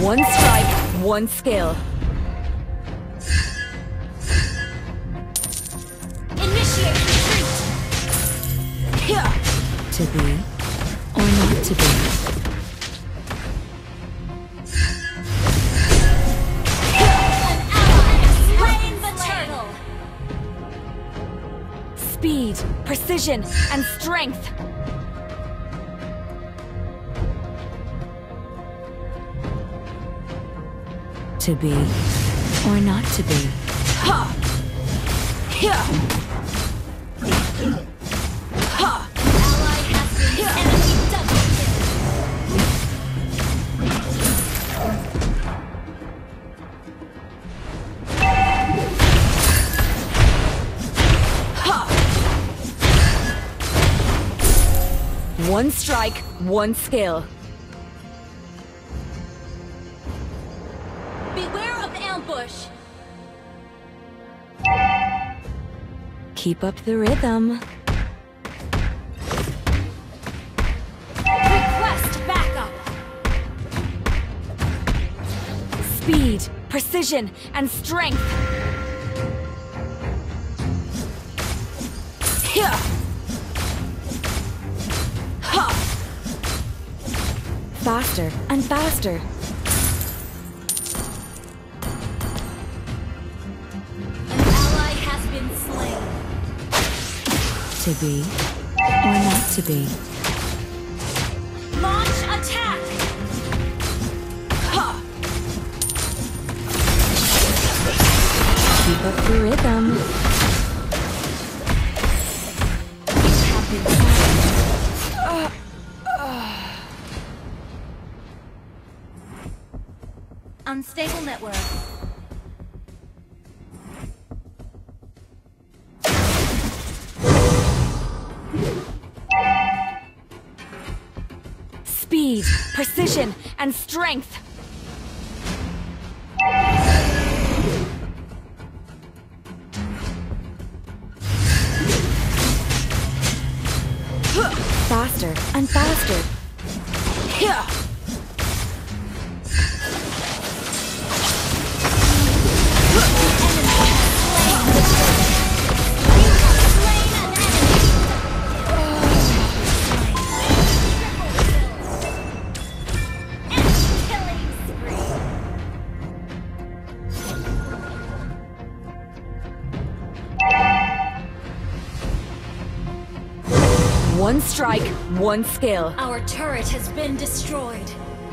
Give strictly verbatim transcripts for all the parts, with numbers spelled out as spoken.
One strike, one skill. Initiate retreat! Here! To be, or not to be. An ally has slain the turtle! Speed, precision, and strength. To be, or not to be. Ha! Here! Ha! Ally has been enemy double Ha! One strike, one skill. Beware of ambush! Keep up the rhythm. Request backup! Speed, precision, and strength. Here! Ha! Faster and faster. An ally has been slain. To be, or not to be. Launch attack! Ha! Keep up the rhythm. You have been slain. Uh, uh. Unstable network. Speed, precision, and strength. Faster and faster. Here! One strike, one skill. Our turret has been destroyed.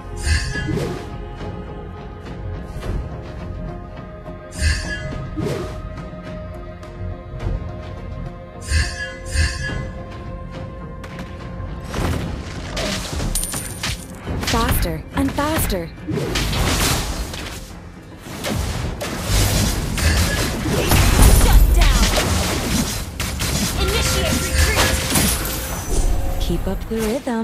Faster and faster. Shut down! Initiate retreat! Keep up the rhythm.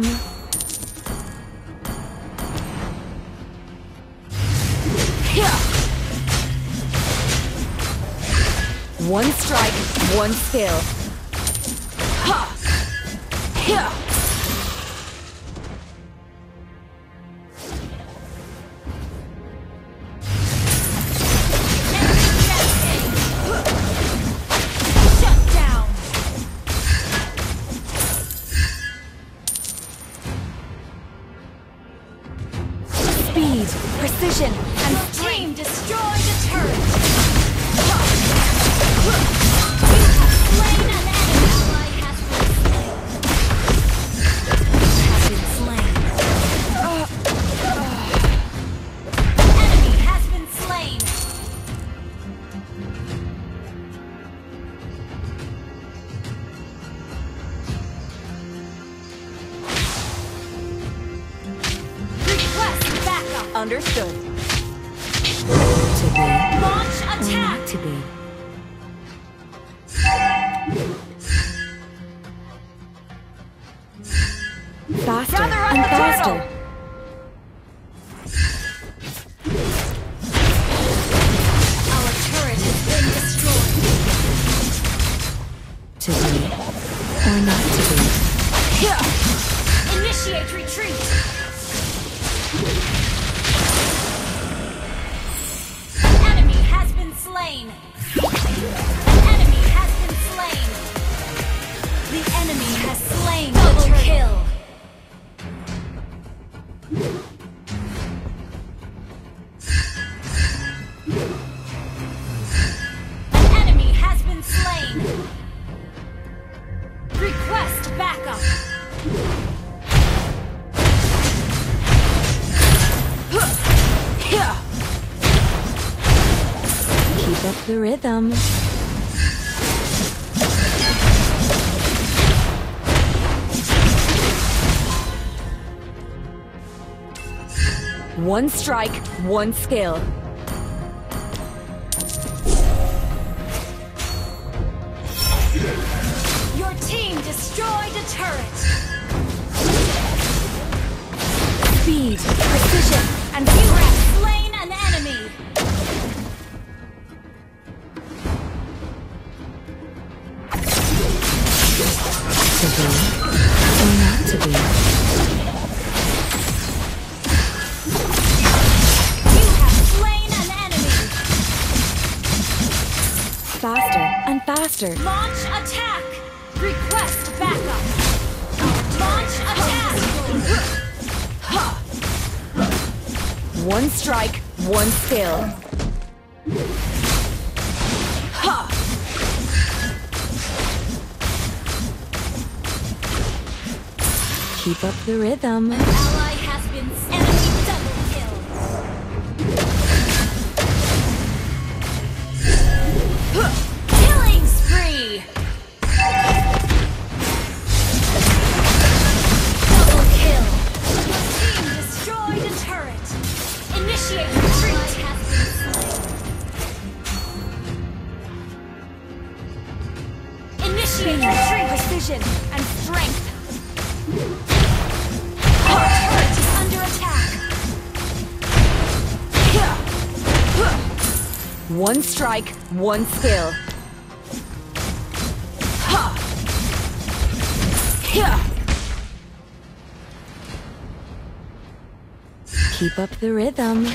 Here! One strike, one skill. Ha! Here! Shut down! Speed, precision, and Team destroy the turret! Slain an enemy! Ally has been slain. Has been slain. Enemy has been slain. Request backup. understood. To be, Launch or attack. not to be. Faster Gather up and the faster. turtle. Our turret has been destroyed. To be, or not to be. Here! Initiate retreat. the rhythm. One strike, one skill. Your team destroyed a turret. Speed, precision, and You have slain an enemy. to be or not to be. You have slain an enemy. Faster and faster. Launch attack. Request backup. Launch attack. One strike, one skill. Ha! Keep up the rhythm. An ally has been enemy double kill. Killing spree. Double kill. Your team destroyed a turret. Initiate retreat. Has been slain. Initiate retreat. Precision and strength. Our turret is under attack. One strike, one skill. Ha! Hyah! Keep up the rhythm.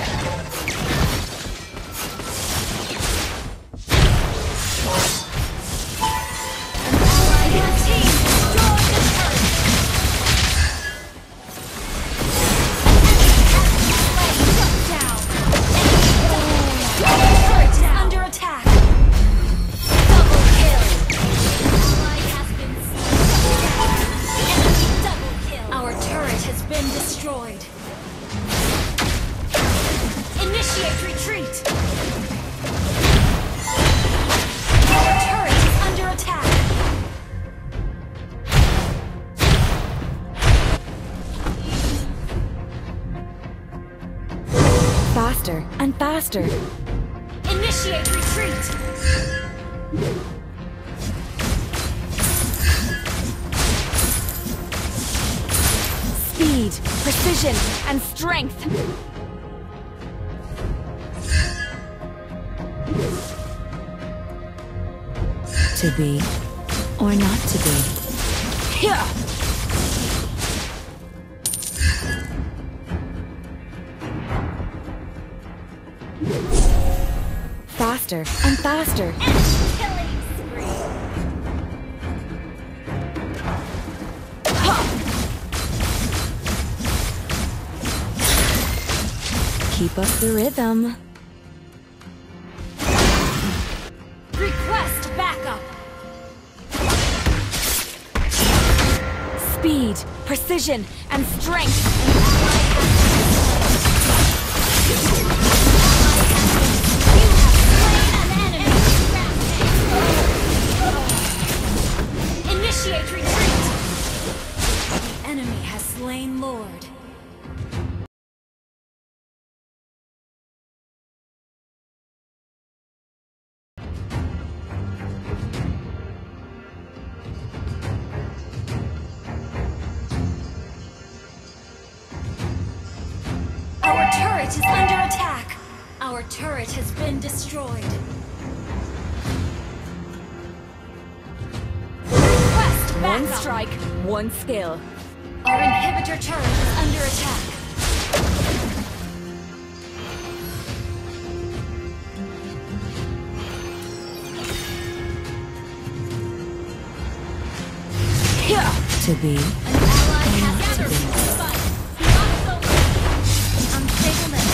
Your team destroyed the turret. Shut down. Enemy turret is under attack. Double kill. Ally has been slain. Enemy double kill. Our turret has been destroyed. Initiate retreat. Our turret is under attack. Faster and faster. Initiate retreat. Speed, precision, and strength. To be or not to be. Hyah! Faster and faster. Enemy killing spree. Keep up the rhythm. Request backup. Speed, precision, and strength. You have slain an enemy. Initiate retreat. The enemy has slain Lord. Our turret is under attack. Our turret has been destroyed. Request One backup. strike, one skill. Our inhibitor turret is under attack. Hyah! To be An ally has gathered in the fight. Not so much. Unstable net.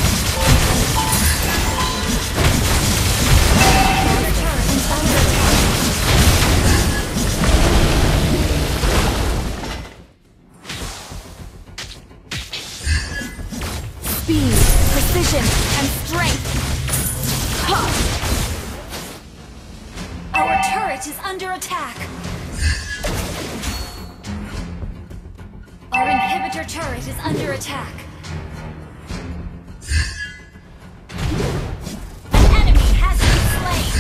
Our turret is under attack. speed, precision, and strength. Ha! turret is under attack. Our inhibitor turret is under attack. An enemy has been slain.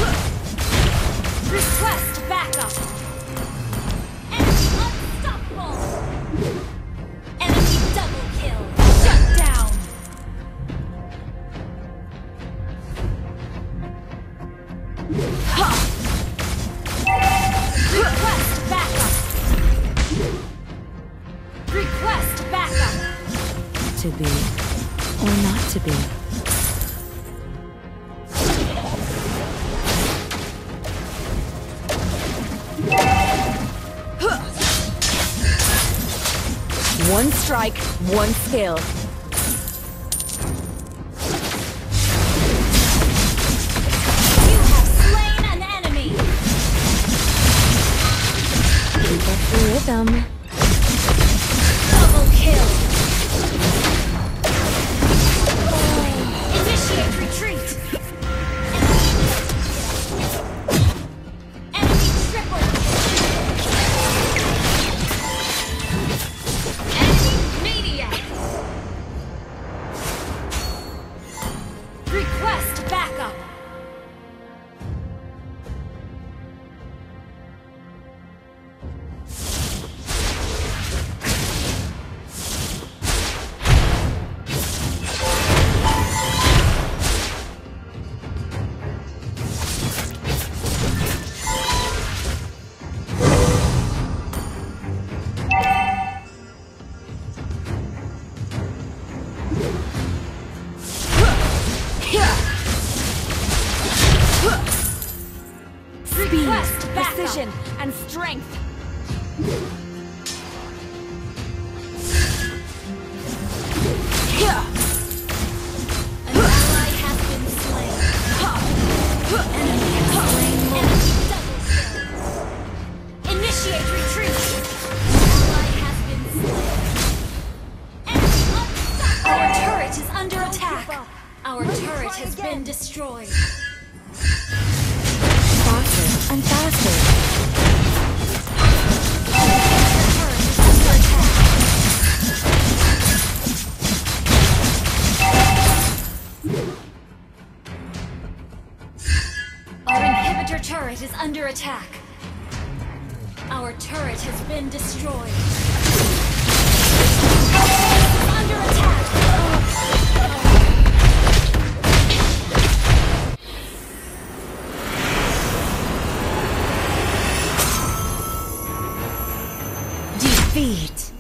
Request backup. Enemy unstoppable. Enemy double kill. Shut down. Ha! Request backup. Request backup. To be or not to be. One strike, one skill. You have slain an enemy. Keep up the rhythm. Double kill. Initiate retreat. Enemy triple kill. Enemy maniac. Request backup. Request backup. Precision, and strength. An ally has been slain. Enemy has slain more. Enemy double kill. Initiate retreat. Ally has been slain. Enemy unstoppable. Our turret is under attack. Our turret has been destroyed. Faster and faster. Our turret is under attack. Our inhibitor turret is under attack. Our turret has been destroyed. Under attack. Defeat.